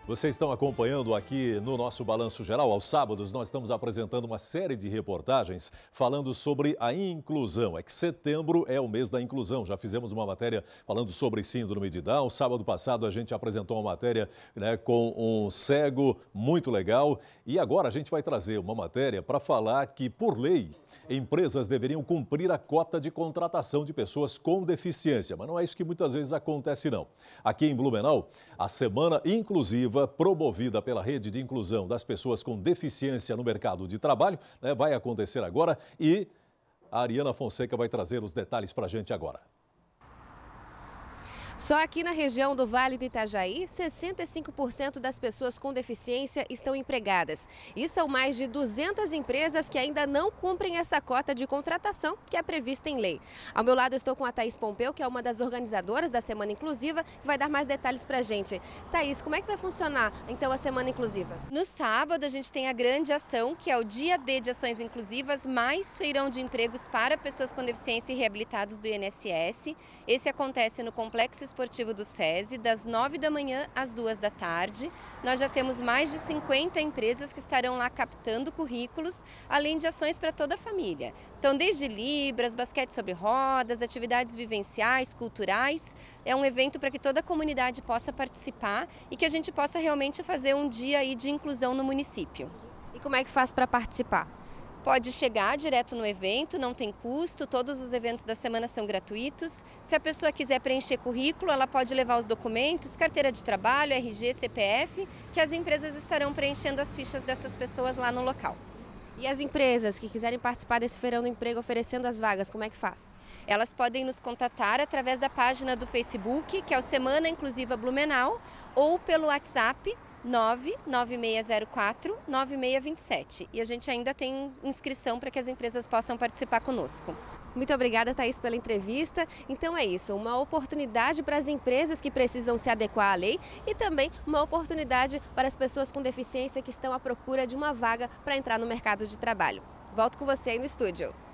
Vocês estão acompanhando aqui no nosso Balanço Geral. Aos sábados, nós estamos apresentando uma série de reportagens falando sobre a inclusão. É que setembro é o mês da inclusão. Já fizemos uma matéria falando sobre síndrome de Down. Sábado passado, a gente apresentou uma matéria com um cego muito legal. E agora a gente vai trazer uma matéria para falar que, por lei, empresas deveriam cumprir a cota de contratação de pessoas com deficiência. Mas não é isso que muitas vezes acontece, não. Aqui em Blumenau, a Semana Inclusiva, promovida pela Rede de Inclusão das Pessoas com Deficiência no Mercado de Trabalho, vai acontecer agora e a Ariana Fonseca vai trazer os detalhes para a gente agora. Só aqui na região do Vale do Itajaí, 65% das pessoas com deficiência estão empregadas. E são mais de 200 empresas que ainda não cumprem essa cota de contratação que é prevista em lei. Ao meu lado eu estou com a Thaís Pompeu, que é uma das organizadoras da Semana Inclusiva, que vai dar mais detalhes para a gente. Thaís, como é que vai funcionar então a Semana Inclusiva? No sábado a gente tem a grande ação, que é o Dia D de Ações Inclusivas, mais feirão de empregos para pessoas com deficiência e reabilitados do INSS. Esse acontece no Complexo Esportivo do SESI, das 9 da manhã às 2 da tarde. Nós já temos mais de 50 empresas que estarão lá captando currículos, além de ações para toda a família. Então, desde libras, basquete sobre rodas, atividades vivenciais, culturais. É um evento para que toda a comunidade possa participar e que a gente possa realmente fazer um dia aí de inclusão no município. E como é que faz para participar? Pode chegar direto no evento, não tem custo, todos os eventos da semana são gratuitos. Se a pessoa quiser preencher currículo, ela pode levar os documentos, carteira de trabalho, RG, CPF, que as empresas estarão preenchendo as fichas dessas pessoas lá no local. E as empresas que quiserem participar desse feirão do emprego oferecendo as vagas, como é que faz? Elas podem nos contatar através da página do Facebook, que é o Semana Inclusiva Blumenau, ou pelo WhatsApp 99604-9627. E a gente ainda tem inscrição para que as empresas possam participar conosco. Muito obrigada, Thaís, pela entrevista. Então é isso, uma oportunidade para as empresas que precisam se adequar à lei e também uma oportunidade para as pessoas com deficiência que estão à procura de uma vaga para entrar no mercado de trabalho. Volto com você aí no estúdio.